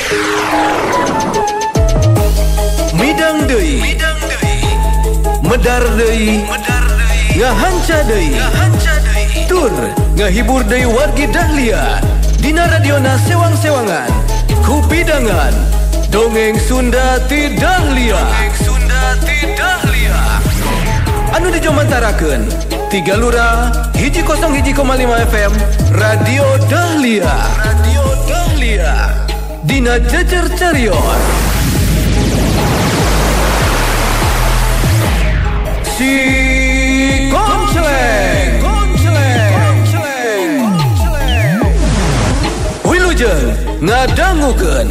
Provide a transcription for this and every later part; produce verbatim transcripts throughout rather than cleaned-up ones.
Midang deui, medar deui, ngahanca deui, tur ngahibur deui wargi Dahlia dina radiona sewang-sewangan kupidangan dongeng Sunda ti Dahlia. Anu dijomantarakeun tiga lura hiji kosong hiji koma lima F M Radio Dahlia. Radio Dahlia dina jejer carios. Si Konceleng Wilujeng ngadangukeun.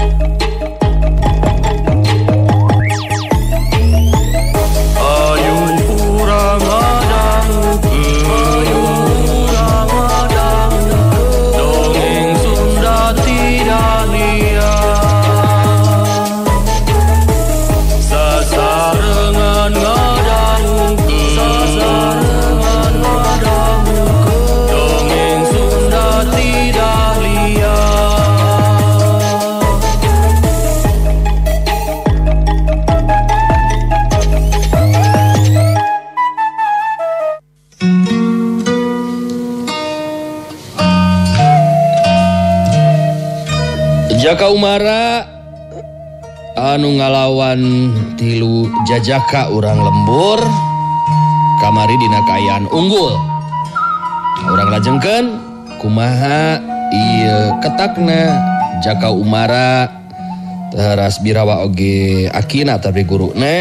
Jaka Umara anu ngalawan tilu jajaka urang lembur kamari dina kaayaan unggul. Urang lajengkeun kumaha ieu ketakna Jaka Umara teras birawa oge akina tapi guruna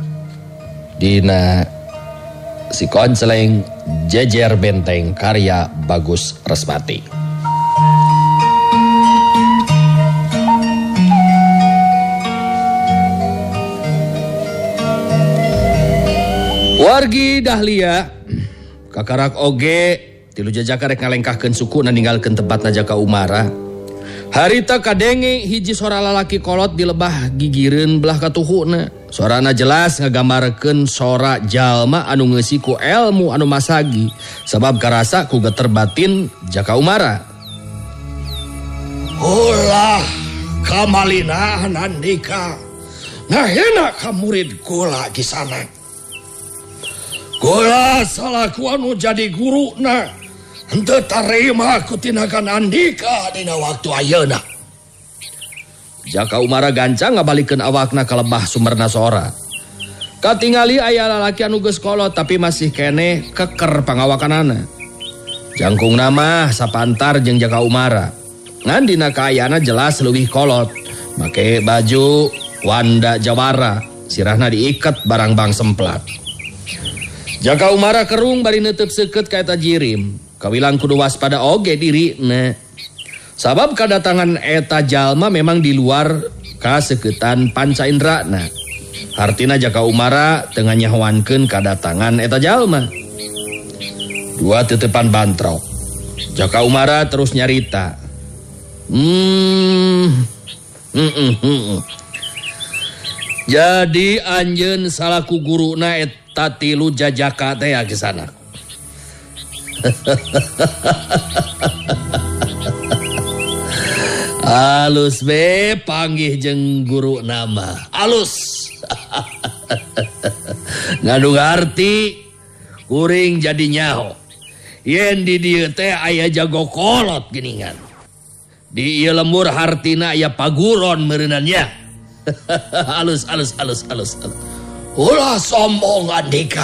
dina Si Konceleng Jejer Benteng karya Bagus Resmati. Wargi Dahlia kakarak oge tilu jajaka rek ngalengkahkeun sukuna ninggalkeun tempatna Jaka Umara. Harita kadenge hiji sora lalaki kolot di lebah gigireun belah katuhuna. Sorana jelas ngagambarkeun sora jalma anu ngeusi ku elmu anu masagi sabab karasa ku geter batin Jaka Umara. Ulah kamalina Nandika ngahena ka murid kula Kisanak. Kula salaku anu jadi guruna henteu tarima ku tinakan Andika dina waktu ayeuna. Jaka Umara gancang ngabalikeun awakna ka lebah Sumerna Sora. Katingali aya lalaki anu geus kolot tapi masih keneh keker pangawakanana. Jangkungna mah sapantar jeung Jaka Umara. Ngan dina kaayana jelas leuwih kolot, make baju wanda jawara, sirahna diiket barang bang semplat. Jaka Umara kerung bari neuteub seukeut ka eta jirim. Kawilang kudu waspada oge dirina. Sabab kadatangan eta jalma memang di luar kaseuketan panca indrana. Hartina Jaka Umara teu nganyahoankeun kadatangan eta jalma. Dua teutepan bantrok. Jaka Umara terus nyarita. Hmm. Hmm. hmm. Jadi anjeun salaku guruna eta tatilu jajaka teh ya Kisanak. Alus be panggih jeung guru nama. Alus. Ngadu ngarti kuring jadi nyaho. Yen di dieu teh aya jago kolot geuningan. Di ieu lembur hartina aya paguron meureunannya. Alus alus alus alus. alus. Ulah sombong Andika.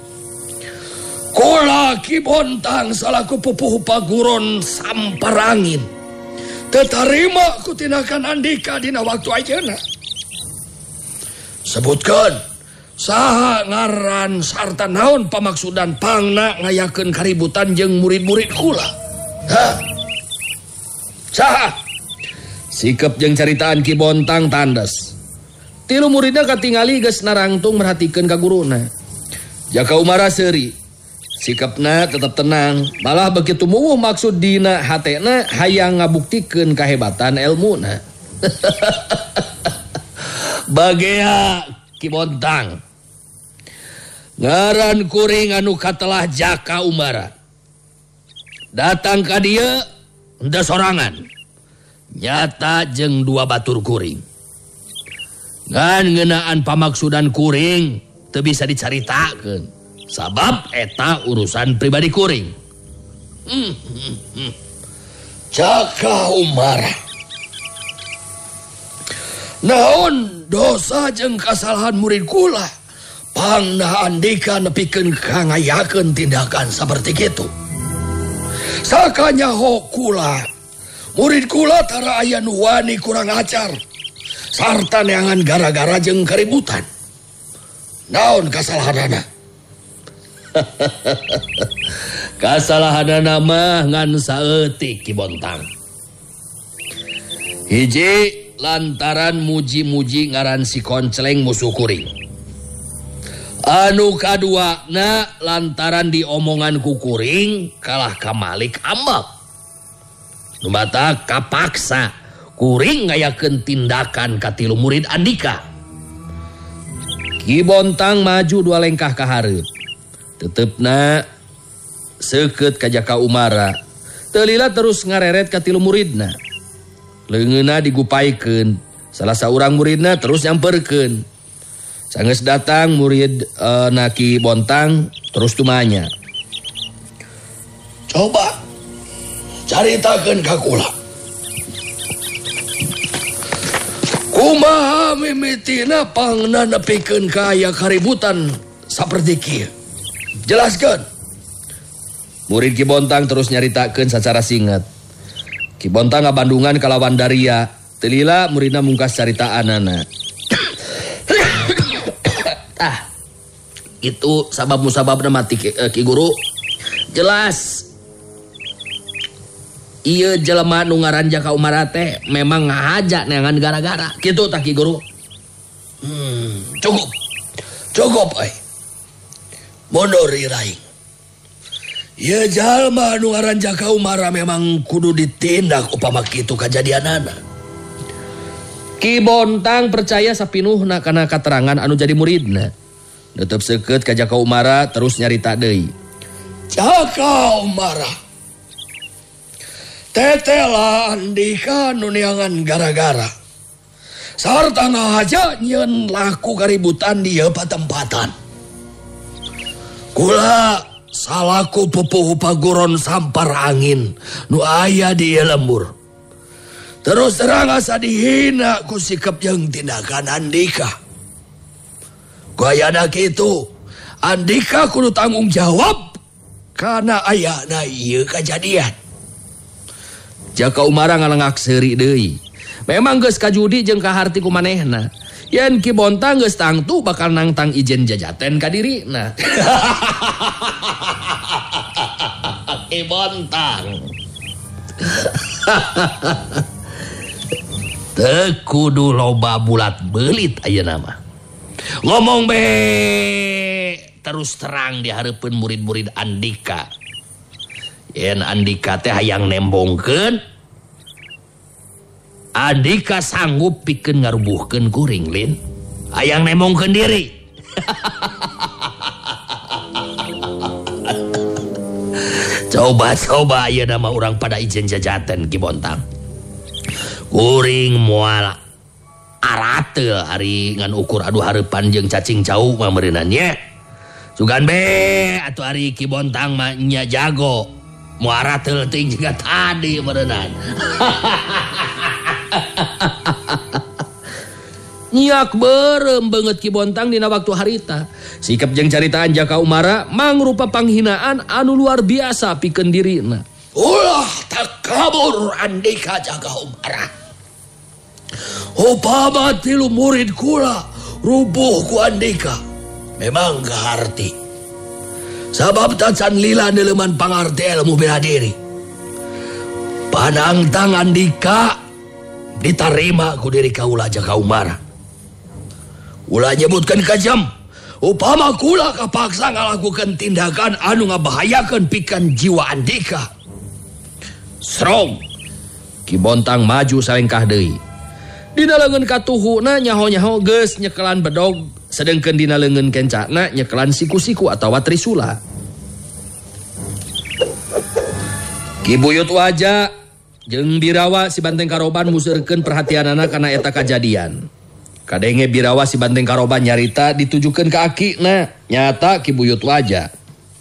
Kula Ki Bontang salaku pupuh paguron samparangin. Tetarima ku tinakan Andika dina waktu ayeuna. Sebutkeun saha ngaran sarta naon pamaksudan pangna ngayakeun kaributan jeung murid-murid kula. Hah? Saha? Sikep jeung caritaan Ki Bontang tandes. Tilu muridna katingali geus narangtung merhatikeun ka guruna. Jaka Umara seuri. Sikapna tetap tenang, malah begitu muwuh maksud dina hatena hayang ngabuktikeun kahebatan elmuna. Bagea Ki Bontang. Ngaran kuring anu katelah Jaka Umara. Datang ka dieu henteu sorangan. Nyata jeung dua batur kuring. Ngan ngeunaan pamaksudan kuring teu bisa dicaritakeun. Sabab eta urusan pribadi kuring. Hmm, hmm, hmm. Jaka Umara. Naon dosa jeung kasalahan murid kula pangna Andika nepikeun kangayakeun tindakan saperti kitu. Sakanyaho kula murid kula tara aya nu wani kurang ajar sarta neangan gara-gara jeung keributan. Naon kasalahanana? Kasalahanana mah ngan saeutik Ki Bontang. Hiji lantaran muji-muji ngaran si Konceleng musuh kuring. Anu kaduana lantaran diomongan ku kuring kalah ka Malik ambak. Nu mata kapaksa kuring ngayakeun tindakan ka tilu murid Andika. Ki Bontang maju dua lengkah ka hareup. Tetepna seukeut ka Jaka Umara. Teu lila terus ngareret ka tilu muridna. Leungeunna digupaikeun. Salah saurang muridna terus nyamperkeun. Sanggeus datang murid uh, Naki Bontang terus tumanya. Coba caritakeun ka kula. Kumaha mimitina pangna nepikeun ka aya kaributan saperti kieu? Jelaskeun. Murid Ki Bontang terus nyaritakeun sacara singkat. Ki Bontang ngabandungan kalawan Daria. Teu lila muridna mungkas caritaanana. Ah, itu sabab musababna mati Ki, uh, Ki Guru. Jelas. Ieu jelema nu ngaran Jaka Umara teh memang ngahaja neangan gara-gara. Kitu tah Ki Guru. Hmm, cukup. Cukup ai. Mondor iraing. Ieu jalma nu ngaran Jaka Umara memang kudu ditindak upama kitu kajadianana. Ki Bontang percaya sapinuhna kana katerangan anu jadi muridna. Neuteub seukeut ka Jaka Umara terus nyarita deui. Jaka Umara. Tetela Andika nu neangan gara-gara. Sarta ngahaja nyieun laku kaributan di ieu patempatan. Kula salaku pupuh paguron sampar angin nu aya di ieu lembur. Terus terang asa dihina ku sikap jeung tindakan Andika. Gayana kitu, Andika kudu tanggung jawab karena ayana ieu kajadian. Jaka Umara ngalengak seuri deui. Memang geus kajudi jeung kaharti ku manehna. Yen Ki Bontang geus tangtu bakal nangtang ijen jajaten ka dirina. Ki Bontang. Teu kudu loba bulat beulit ayeuna mah. Ngomong be terus terang di hareupeun murid-murid Andika. Yen Andika teh hayang nembongkeun, Andika sanggup pikeun ngarubuhkeun kuring lin. Hayang nembongkeun diri. Coba-coba ayeuna mah urang pada ijen jajaten Ki Bontang. Kuring moal arate hari ngan ukur adu hareupan jeung cacing cau mah meureunna nya. Sugan be atuh ari Ki Bontang mah nya jago. Moal arate teuing juga tadi meureunna. Nyak berem banget Ki Bontang dina waktu harita. Sikap jeung caritaan Jaka Umara mangrupa panghinaan anu luar biasa pikeun dirina. Ulah takabur Andika Jaka Umara. Upama tilu murid kula rubuh ku Andika. Memang kaharti. Sabab tacan lila neuleman pangarti ilmu bela diri. Panangtang Andika diterima ku diri kaula Jaka Umara. Ulah nyebutkeun kajam. Upama kula kapaksa ngalakukeun tindakan anu ngabahayakeun pikeun jiwa Andika. Srong. Ki Bontang maju salengkah deui. Dina leungeun katuhuna nyaho-nyaho geus nyekelan bedog, sedengkeun dina leungeun kencana nyekelan siku-siku atawa trisula. Ki Buyut Waja jeung Birawa si Banteng Karoban museurkeun perhatianana kana eta kajadian. Kadenge Birawa si Banteng Karoban nyarita ditujukeun ka akina, nyata Ki Buyut Waja.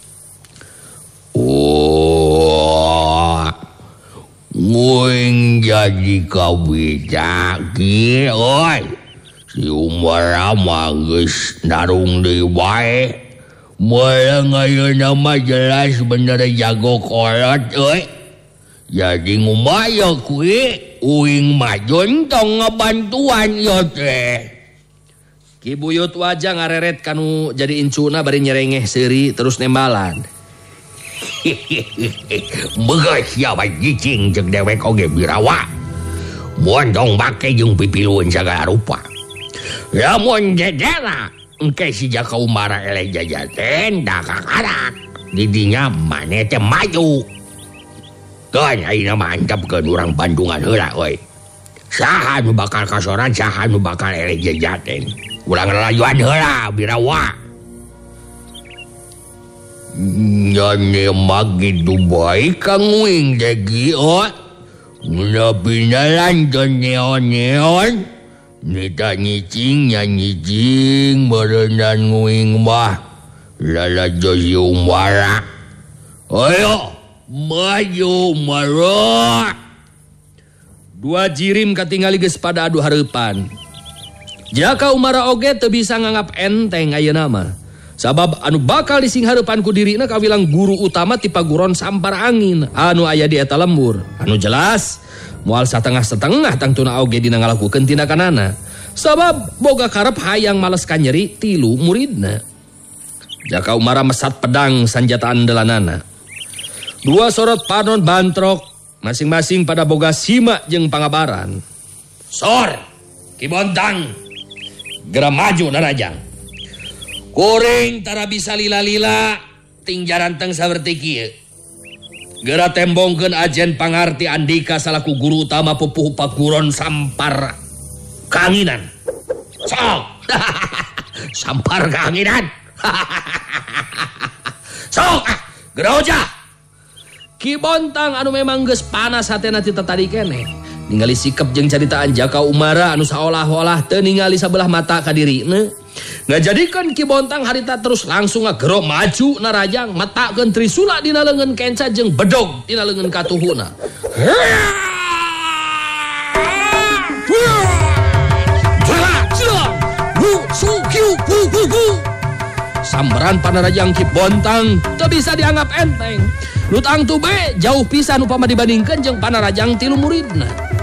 Oh, nguing jadi kabijak Ki, oi. Si Umara mah geus narung deui wae. Moal ngayeuna mah jelas bener jago kolot euy. Jadi ngumaya kuwi uing majon tong ngabantuan yo teh. Ki Buyut Waja ngareret kanu jadi incuna bari nyerengeh seuri terus nembalan. Begas siapa jicing jeung dewek oge Birawa. Moal dong make jeung pipilueun sagala rupa. Lamun jejera engke si Jaka Umara eleh jajaten da kakarak. Didinya maneh teh maju. Kan ayeuna mah antepkeun urang Bandungan heula euy. Saha nu bakal kasoran, saha nu bakal eleh jajaten. Urang lalayuan heula Birawa. Nyane mah kitu bae Kang Uing degi ot. Munapina lanton neon-neon. Nita nyicing nya nyicing berenang nguing mah lala Josi Umara. Ayo maju maro. Dua jirim katingali geus pada adu hareupan. Jaka Umara oge teu bisa nganggap enteng ayeuna mah. Sabab anu bakal dising hareupan ku dirina kawilang guru utama ti paguron Sampar Angin anu aya di eta lembur. Anu jelas moal satengah-setengah tangtuna oge dina ngalakukeun tindakanana. Sabab boga karep hayang males kanyeri tilu muridna. Jaka Umara mesat pedang sanjata andelanana. Dua sorot panon bantrok masing-masing pada boga sima jeung pangabaran. Sor, Ki Bontang, gera maju narajang. Kuring tara bisa lila-lila ting jaranteng saberti kieu. Gera tembongkeun Ajen Pangarti Andika salaku guru utama pupuh paguron Sampar Kaanginan. Sok. Sampar Kaanginan. Sok. Gera oja. Ki Bontang anu memang geus panas hatena ti tadi keneh. Ningali sikep jeung caritaan Jaka Umara anu saolah-olah teu ningali sabelah mata ka dirina. Ngajadikeun Ki Bontang harita terus langsung ngagero maju narajang matakeun trisula dina leungeun kenca jeung bedog dina leungeun katuhuna. Sambaran panarajang Ki Bontang teu bisa dianggap enteng. Nu tangtu be jauh pisan upama dibandingkeun jeung panarajang tilu muridna.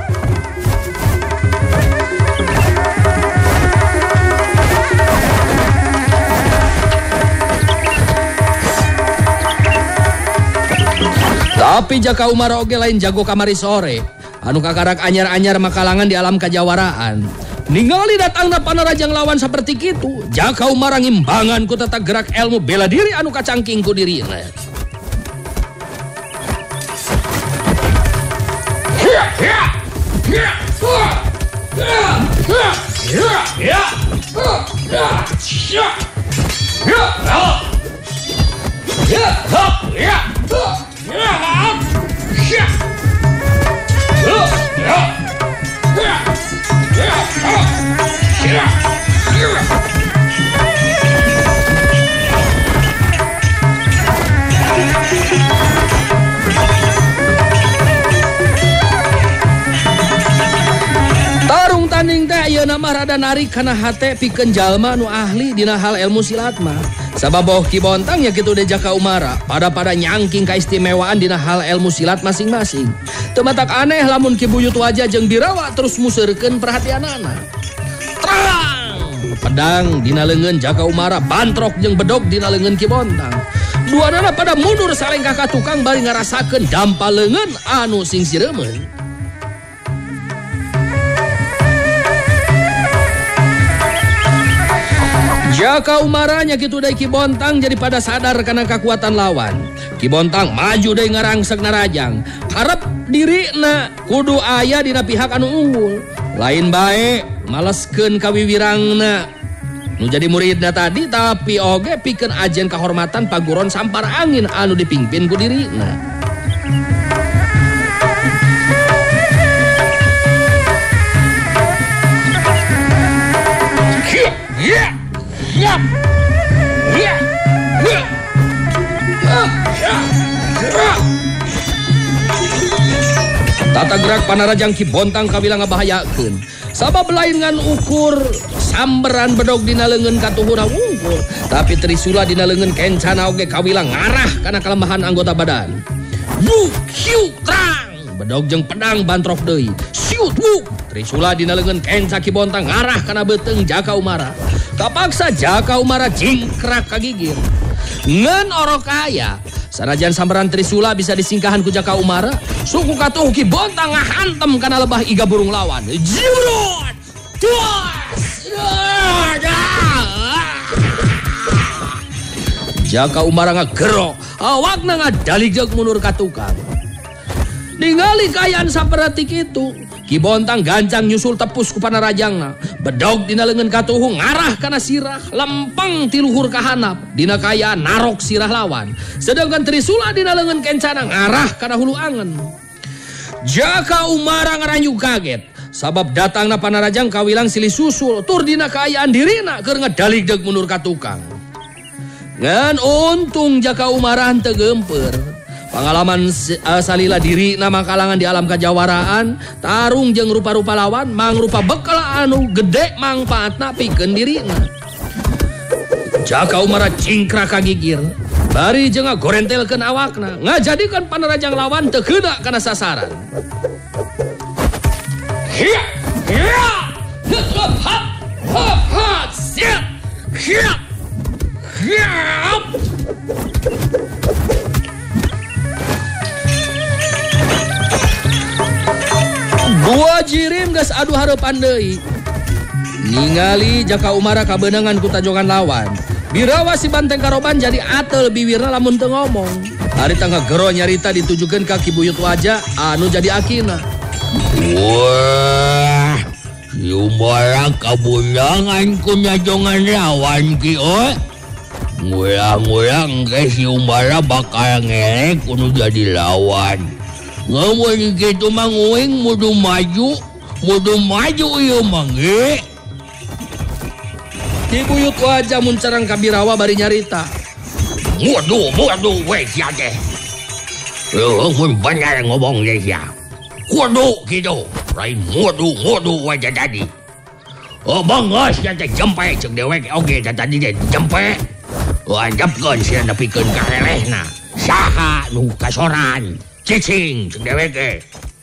Tapi Jaka Umara oge lain jago kamari sore. Anu kakarak anyar-anyar makalangan di alam kajawaraan. Ningali datangna panarajang lawan seperti kitu, Jaka Umara ngimbangan ku tata gerak ilmu bela diri anu kacangking ku dirina. Tarung tanding teh ayeuna mah rada narik kana hate pikeun jalma nu ahli dina hal ilmu silat mah. Sabab boh Ki Bontang nya kitu de Jaka Umara pada-pada nyangking kaistimewaan dina hal ilmu silat masing-masing. Teu matak aneh lamun Ki Buyut Waja jeung Birawa terus museurkeun perhatianana. Terang pedang dina leungeun Jaka Umara bantrok jeung bedog dina leungeun Ki Bontang. Duanana pada mundur salengkah ka tukang bari ngarasakeun dampa leungeun anu sing sireumeun. Jaka Umara nya kitu deui Ki Bontang jadi pada sadar kana kakuatan lawan. Ki Bontang maju deui ngarangsek narajang. Harap dirina kudu aya dina pihak anu unggul. Lain bae maleskeun kawiwirangna. Nu jadi muridna tadi tapi oge pikeun ajen kahormatan paguron Sampar Angin anu dipingpin ku dirina. Eta gerak panarajang Ki Bontang kawilang ngabahayakeun. Sabab lain ngan ukur samberan bedog dina leungeun katuhuna wungkul, tapi Trisula dina leungeun kencana oge kawilang ngarah kana kelemahan anggota badan. Wuk, hiu, trang. Bedog jeung pedang bantrok deui. Siut, wuk. Trisula dina leungeun kenca Ki Bontang ngarah kana beuteung Jaka Umara. Kapaksa Jaka Umara jingkrak kagigir. Ngan orok aya, sanajan samberan Trisula bisa disingkahan ku Jaka Umara, suku katuh Ki Bontang ngahantem kana lebah iga burung lawan. Jurut! Tuas! Jaka Umara ngagero, awakna ngadalijeg mundur ka tukang. Ningali kayaan saperti kitu, Ki Bontang gancang nyusul tepus ku panarajangna. Bedog dina leungeun katuhu ngarah kana sirah, lempeng ti luhur ka hanap. Dina kayaan narok sirah lawan. Sedangkan Trisula dina leungeun kencana ngarah kana hulu angen. Jaka Umara ngaranyu kaget, sabab datangna panarajang kawilang silih susul tur dina kayaan dirina keur ngadaligdeg mundur ka tukang. Ngan untung Jaka Umara henteu geumper. Pengalaman uh, salila diri nama kalangan di alam kajawaraan, tarung jeung rupa-rupa lawan mangrupa bekal anu gede mangpaatna pikeun dirina. Jaka Umara cingkrak kagigir, bari jeung ngagorentelkeun awakna, ngajadikeun panarajang lawan teu keuna kana sasaran. Hiya, hiya, hap hap hap hap, siap, hiya, hiya. Dua jirim geus adu hareupan deui. Ningali Jaka Umara kabeunangan ku tajongan lawan. Birawa si banteng karoban jadi atel biwirna lamun teu ngomong. Ari tangga gero nyarita ditujukeun ka Ki Buyut Wajah anu jadi akina. Wah, si Umara kabeunangan ku tajongan lawan ki oi. Ngulang-ngulang ge si Umara bakal ngelek kudu jadi lawan. Ngomong gitu mah nguing mudu maju, mudu maju ieu mah ge. Ki Buyut Wajah muncarang ka Birawa bari nyarita. Mudu, mudu we sia teh. Heuh mun bener ngomong ge sia. Kudu kitu, lain mudu, mudu we tadi. Oh bangos sia teh jempe ceuk dewek oge tadi teh jempe. Andapkeun sia nepikeun ka helehna. Saha nu kasoran? Cicing, cek deweke.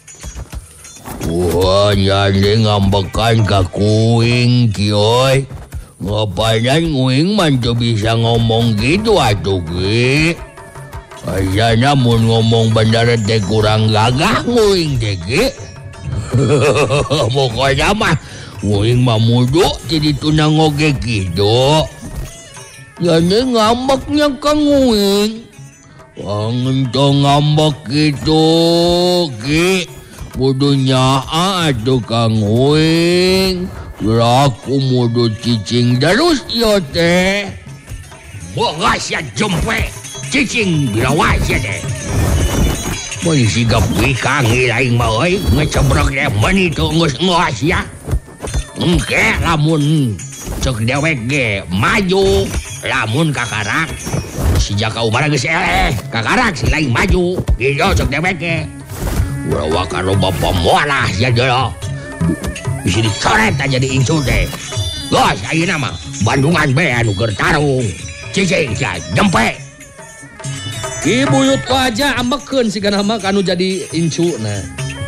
Wah, nyari ngambekan ka kuing, kioi. Ngapain nguing man tuh bisa ngomong gitu atuh, ki. Ayana mun ngomong bener teh kurang gagah nguing teh, ki. Pokoknya mah, nguing mah mudu jadi tunang oge gitu. Jadi ngambeknya ka nguing. Pangento ngambek gitu, ki. Mudu nyaa atuh Kang Uing. Laku mudu cicing terus yo teh. Bogas ya jempe, cicing Birawa sia teh. Mun sigap wikang laing mah euy, ngecebrek teh meni teu geus ngos ya. Engke lamun cek dewek ge maju, lamun kakarak si Jaka Umara geus eleh, kakarak si lain maju, gitu cek dewek ge. Urawa karo bapa moalah sia jero. Bisa dicoret aja di incu teh. Gos ayeuna mah Bandungan be anu keur tarung. Cicing sia jempe. Ki Buyut Wajah ambekeun sigana mah kanu jadi incuna.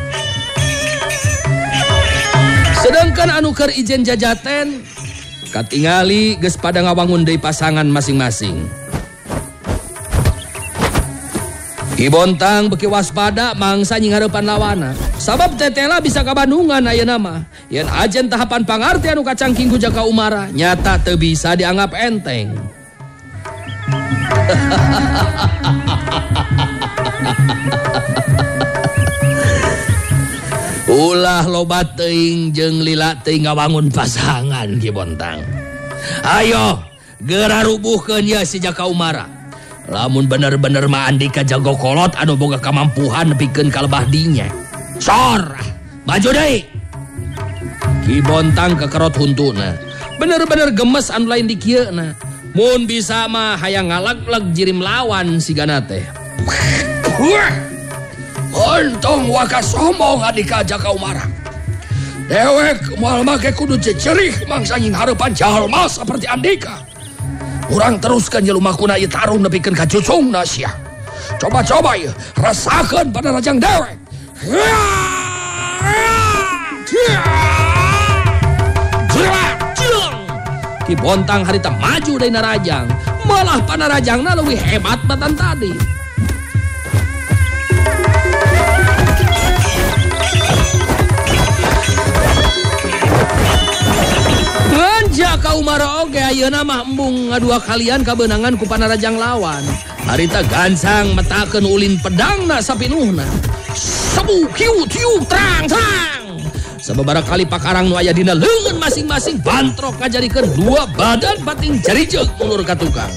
Sedangkan anu keur ijen jajaten katingali geus pada ngawangun deui pasangan masing-masing. Ki Bontang beki waspada mangsa nyinghareupan lawana. Sabab tetela bisa ka Bandungan ayeuna mah. Yen ajen tahapan pangarti anu kacangking ku Jaka Umara nyata teu bisa dianggap enteng. Ulah loba teuing jeung lila teuing ngawangun pasangan Ki Bontang. Ayo, geura rubuhkeun ya si Jaka Umara. Lamun bener-bener mah Andika jago kolot anu boga kamampuhan nepikeun ka lebah dinya. Sor, maju deui. Ki Bontang kekerot huntuna. Bener-bener gemes anu lain di kieuna. Mun bisa mah hayang ngalag-lag jirim lawan sigana teh. Untung waka sombong Andika Jaka Umara. Dewek moal make kudu cecerih mangsa nying harapan jalma seperti Andika. Urang teruskan jelumakuna ieu tarung nepikeun ka cucungna sia. Coba-coba ya, rasakan pada rajang dewek. Ki Bontang harita maju dari narajang, malah panarajangna lebih hebat batan tadi. Jaka Umara oge ayeuna mah embung ngadua kalian kabeunangan ku panarajang lawan. Harita gansang metakeun ulin pedangna sapinuhna. Sebu kiu tiu terang terang. Sababaraha kali pakarang nu aya dina leungeun masing-masing bantrok ngajadikeun dua badan pating jarijeug mulur ka tukang.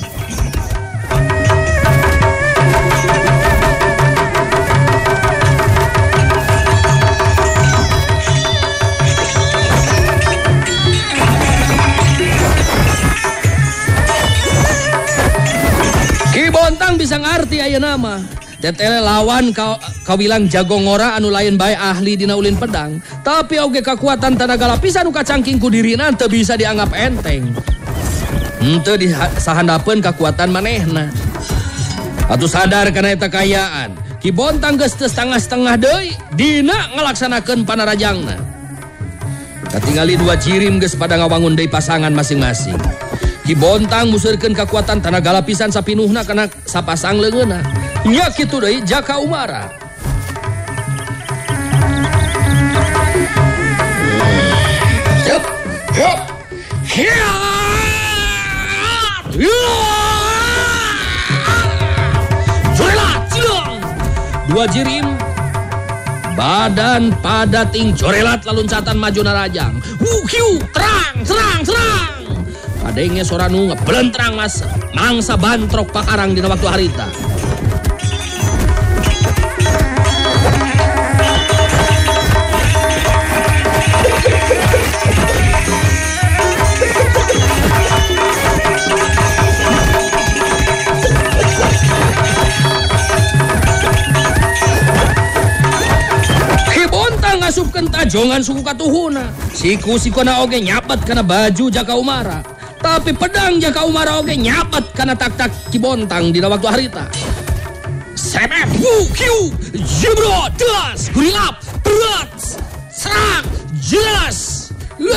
Bontang bisa ngarti ayeuna mah. Tetele lawan ka, kawilang jago ngora anu lain bae ahli dina ulin pedang, tapi oge kekuatan tenaga lapisan nu kacangking ku dirina teu bisa dianggap enteng. Henteu disahandapeun kekuatan manehna. Atuh sadar kana eta kayaan, Ki Bontang geus teu setengah-setengah deui dina ngalaksanakeun panarajangna. Katingali dua cirim geus pada ngawangun deui pasangan masing-masing. Ki Bontang museurkeun kekuatan tenaga lapisan sapinuhna kana sapasang leungeunna. Nya kitu deui Jaka Umara. Yup, yup. Jorelat, cilong. Dua jirim badan pada ting jorelat laluncatan maju narajang. Wukiu, terang, terang, terang. Adengnya soranu ngebelentrang mas mangsa bantrok pakarang dina waktu harita. Ki Bontang ngasupkeun tajongan suku katuhuna. Siku-sikuna oge nyapat kana baju Jaka Umara. Tapi pedang Jaka Umara oge nyapat kana tak-tak Ki Bontang dina waktu harita. Sebep wukiu jebro das gurilap berat serang jelas.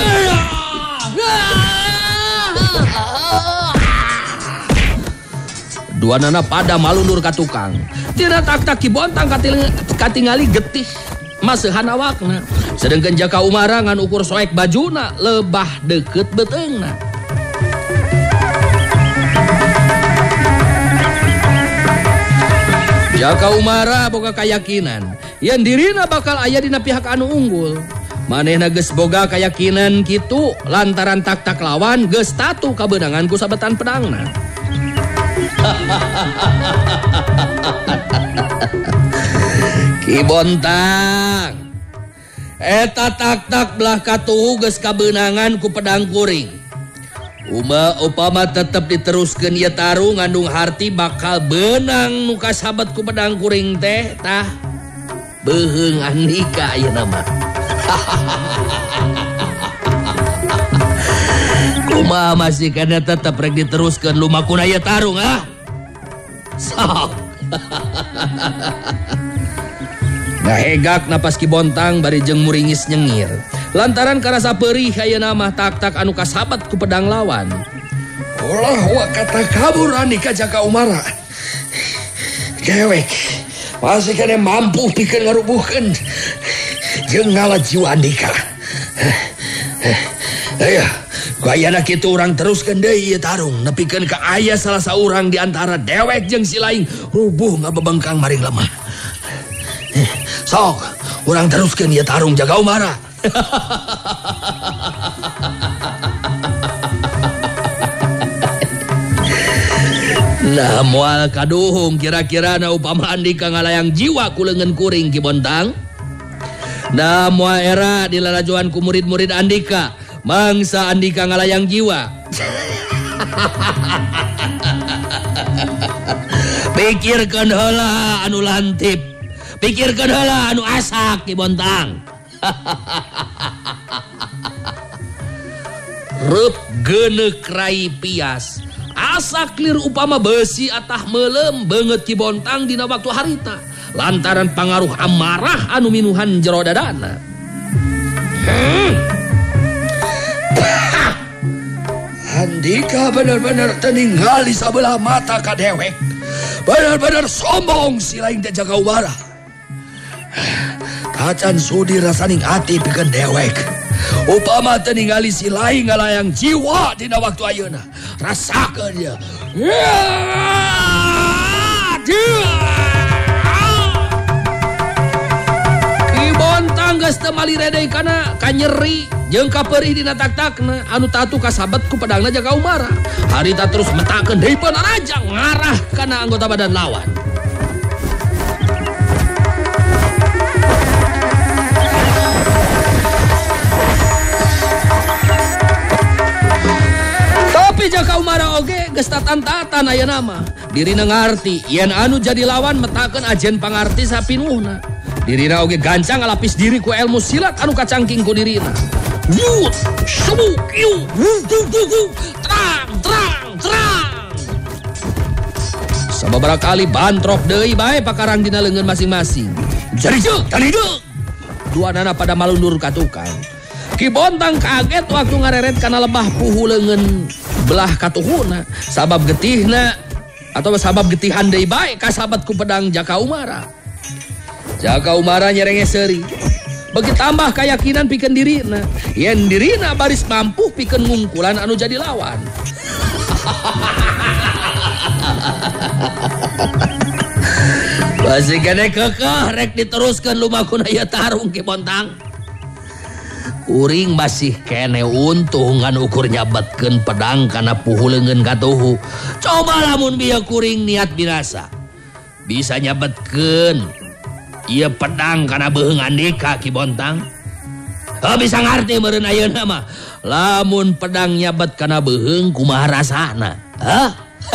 Dua nana pada malundur ka tukang. Tina tak-tak Ki Bontang katingali getih maseuhan awakna. Sedengkeun Jaka Umara ngan ukur soek bajuna lebah deukeut beteungna. Jaka Umara boga kayakinan yen dirina bakal aya dina pihak anu unggul. Manehna geus boga kayakinan kitu lantaran tak-tak lawan geus tatu kabeunangan ku sabetan pedangna. Ki Bontang, eta tak-tak belah katuhu geus kabeunangan ku pedang kuring. Uma upama tetep diteruskeun ieu tarung ngandung harti bakal beunang nu kasabat ku pedang kuring teh tah beuheung Andika ayeuna mah. Kumaha masih kana tetep rek diteruskeun lumakuna ieu tarung ah. Sok. Ngahegak napas Ki Bontang bari jeung muringis nyengir. Lantaran karasa perih ayeuna mah tak-tak anu kasabat ku pedang lawan. Ulah wa kata kabur Andika Jaka Umara. Dewek masih kene mampu pikeun ngarubuhkeun jeung ngala jiwa Andika. Aya, ku ayeuna kitu urang teruskeun deui ieu tarung nepikeun ka aya salah saurang di antara dewek jeung si laing rubuh ngabebengkang maring lemah. Sok, urang teruskeun ieu tarung Jaka Umara. Nah moal kaduhung kira-kira na upama Andika ngalayang jiwa ku leungeun kuring Ki Bontang. Nah moal era dilalajoan ku murid-murid Andika mangsa Andika ngalayang jiwa. Pikirkeun heula anu lantip. Pikirkeun heula anu asak Ki Bontang. Rep geuneuh rai pias. Asa clear upama besi atah meulem beungeut Ki Bontang dina waktu harita. Lantaran pangaruh amarah anu minuhan jero dadana. Hmm. Andika bener-bener teningali sabelah mata ka dewek. Bener-bener sombong si lain teh Jaka Umara. Kacan sudi rasaning hati pikeun dewek. Upama teningali si lain ngalayang jiwa dina waktu ayeuna. Rasakeun dia. Ki Bontang geus teu maliredey kana kanyeri jeung kapeurih dina tak-takna anu tatu kasabet ku pedangna Jaka Umara. Harita terus metakeun deui panarajang ngarah kana anggota badan lawan. Tapi Jaka Umara oge geus tatan-tatan aya nama. Dirina ngarti yen anu jadi lawan metakeun ajen pangarti sapinuhna. Dirina oge gancang ngalapis diri ku ilmu silat anu kacangking ku dirina. Wut, sebuk, iu, wut, wut, wut, terang, terang, terang. Sababaraha kali bantrok deui bae pakarang dina leungeun masing-masing. Jadi deuk, tadi deuk. Duanana pada malundur ka tukang. Ki Bontang kaget waktu ngareret kana lebah puhu leungeun belah katuhuna. Sabab getihna atau sabab getihan deui bae kasabet ku pedang Jaka Umara. Jaka Umara nyerenge seuri. Bagi tambah keyakinan pikeun dirina. Yen dirina baris mampu pikeun ngungkulan anu jadi lawan. Masih kene kekeh rek diteruskeun lumakun aya tarung Ki Bontang. Uring masih kene untung ngan ukur nyabetkeun pedang kana puhu leungeun katuhu. Coba lamun bieu kuring niat binasa. Bisa nyabetkeun ieu pedang kana beuheung Andika Ki Bontang. Oh, bisa ngarti meureun ayeuna mah. Lamun pedang nyabet kana beuheung kumaha rasana? Hah?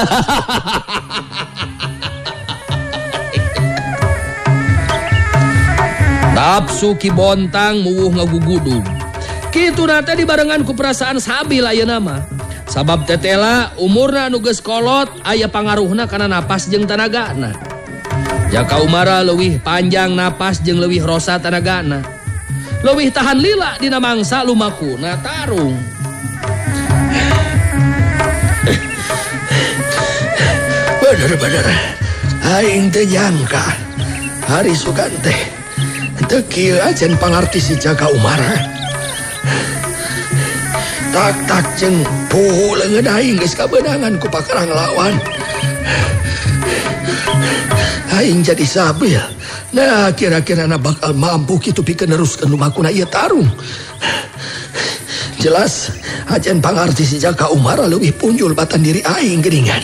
Nafsu Ki Bontang muwuh ngagugudug. Kituna teh dibarengan ku perasaan sabil ayeuna mah. Sabab tetela umurna anu geus kolot aya pangaruhna kana napas jeung tanagana. Jaka Umara leuwih panjang napas jeung leuwih rosa tanagana. Leuwih tahan lila dina mangsa lumakuna tarung. Bener-bener aing teu nyangka hari sugan teh teu kieu ajen pangarti si Jaka Umara. Tak-tak jeung puhu leungeun aing geus kabeunangan ku pakarang lawan. Aing jadi sabil. Nah kira-kira na bakal mampu kitu pikeun neruskeun lumakuna ieu tarung. Jelas ajen pangarti si Jaka Umara leuwih punjul batan diri aing geuningan.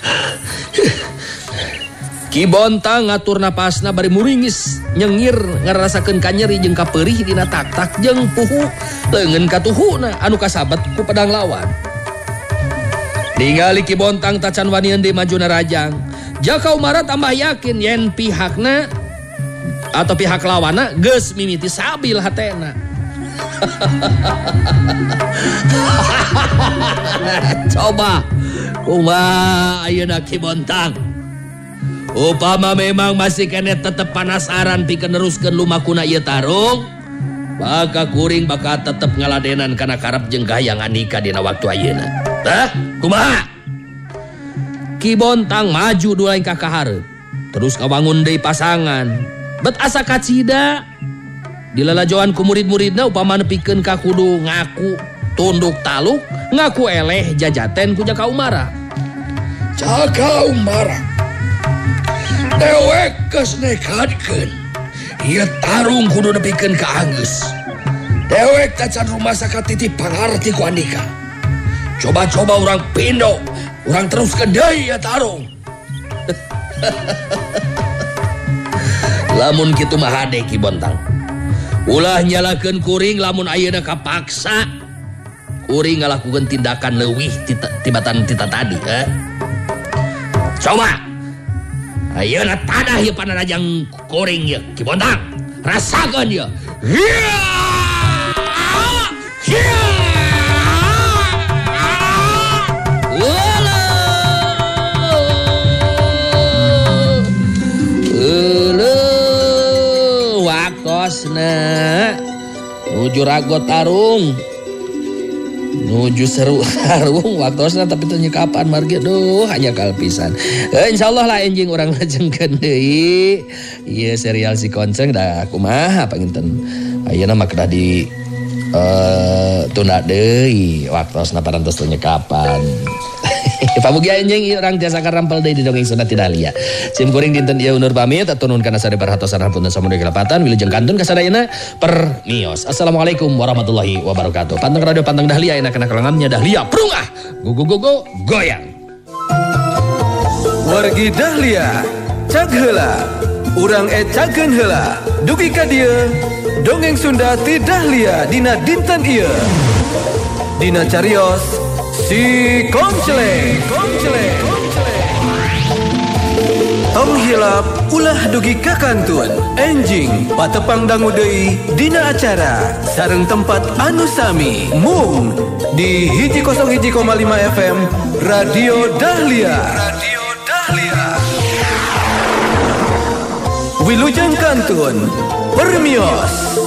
Ki Bontang ngatur napasna bari muringis nyengir ngarasakeun kanyeri jeung kapeurih dina tak-tak jeung puhu leungeun katuhuna anu kasabet ku pedang lawan. Ningali Ki Bontang tacan wani eundeui majuna rajang. Jaka Umara tambah yakin yen pihakna atau pihak lawana geus mimiti sabil hatena. Coba kumaha ayeuna Ki Bontang? Upama memang masih kene tetep panasaran pikeun neruskeun lumakuna ieu tarung, maka kuring bakal tetep ngaladenan kana karep jeung gayang Andika dina waktu ayeuna. Tah, kumaha? Ki Bontang maju dua langkah ka hareup. Terus kawangun deui pasangan. Bet asa kacida. Dilalajoan ku murid-muridna upama nepikeun ka kudu ngaku tunduk taluk, ngaku eleh jajaten ku Jaka Umara. Jaka Umara. Dewek geus nekadkeun. Ieu tarung kudu nepikeun ka Anggeus. Dewek tacan rumasa katitip pangarti ku Andika. Coba-coba urang pindo. Urang terus ke deui ya tarung. Lamun kitu mah hade Ki Bontang. Ulah nyalakeun kuring lamun ayeuna kapaksa. Kuring ngalakukeun tindakan leuwih tibatan tita tadi, eh. Coba. Ayeuna tanah ieu pananajang kuring ieu Ki Bontang. Rasakeun ieu. Hiya! Hiya! Wakosna nuju ragot tarung nuju seru sarung waktosna tapi tanya kapan margi duh hanya kalpisan. E, insyaallah lah enjing urang lajengkeun deui ieu serial si Konceng da kumaha panginten ayeuna mah kedah di uh, tunda deui waktosna parantos tanya kapan. Pamugia enjing urang tiasa karampel deui di dongeng Sunda Ti Dahlia. Sim kuring dinten ieu undur pamit aturun kana sare parhatosan hapunten samude kelapatan wilujeng kantun kasadayana permios. Assalamualaikum warahmatullahi wabarakatuh. Panteng radio Panteng Dahlia enak-enak kalangannya Dahlia prungah gugu gugu goyang. Wargi Dahlia cag heula urang ecakeun heula dugi ka dieu dongeng Sunda Ti Dahlia dina dinten ieu dina carios si Konceleng, Konceleng, tong hilap ulah dugi ka kantun enjing patepang dangu deui dina acara sareng tempat anu sami mung di hiji kosong hiji koma lima F M Radio Dahlia. Radio Dahlia. Wilujeng kantun permios.